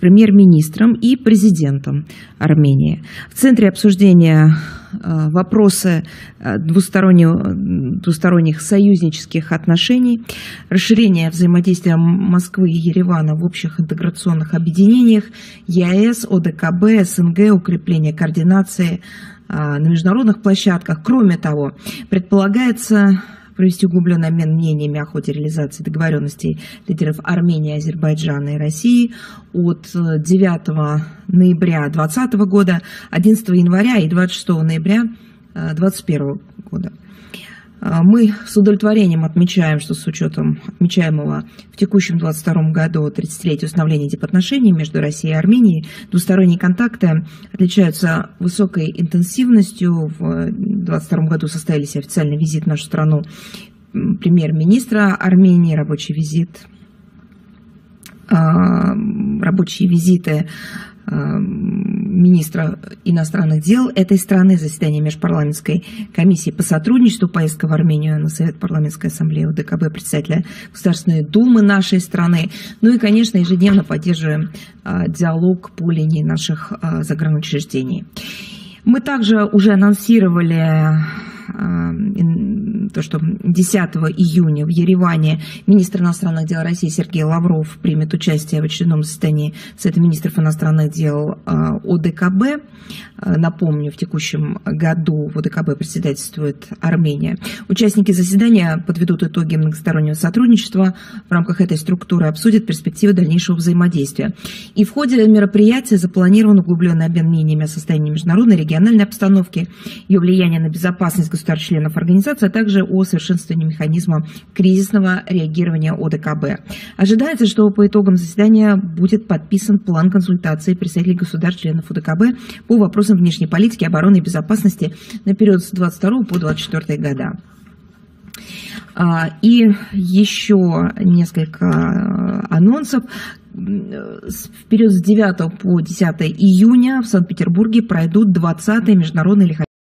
премьер-министром и президентом Армении. В центре обсуждения вопросы двусторонних союзнических отношений, расширение взаимодействия Москвы и Еревана в общих интеграционных объединениях, ЕАЭС, ОДКБ, СНГ, укрепление координации на международных площадках. Кроме того, предполагается провести углубленный обмен мнениями о ходе реализации договоренностей лидеров Армении, Азербайджана и России от 9 ноября 2020 года, 11 января и 26 ноября 2021 года. Мы с удовлетворением отмечаем, что с учетом отмечаемого в текущем 2022 году 30-летия установления дипотношений между Россией и Арменией, двусторонние контакты отличаются высокой интенсивностью. В 2022 году состоялись официальный визит в нашу страну премьер-министра Армении, рабочие визиты министра иностранных дел этой страны, заседание межпарламентской комиссии по сотрудничеству, поездка в Армению на Совет парламентской ассамблеи ОДКБ, председателя Государственной Думы нашей страны. Ну и, конечно, ежедневно поддерживаем диалог по линии наших загранучреждений. Мы также уже анонсировали то, что 10 июня в Ереване министр иностранных дел России Сергей Лавров примет участие в очередном заседании Совета министров иностранных дел ОДКБ. Напомню, в текущем году в ОДКБ председательствует Армения. Участники заседания подведут итоги многостороннего сотрудничества. В рамках этой структуры обсудят перспективы дальнейшего взаимодействия. И в ходе мероприятия запланирован углубленный обмен мнениями о состоянии международной и региональной обстановки, ее влияние на безопасность государств-членов организации, а также о совершенствовании механизма кризисного реагирования ОДКБ. Ожидается, что по итогам заседания будет подписан план консультаций представителей государств-членов ОДКБ по вопросам внешней политики, обороны и безопасности на период с 22 по 24 года. И еще несколько анонсов. В период с 9 по 10 июня в Санкт-Петербурге пройдут 20-е международные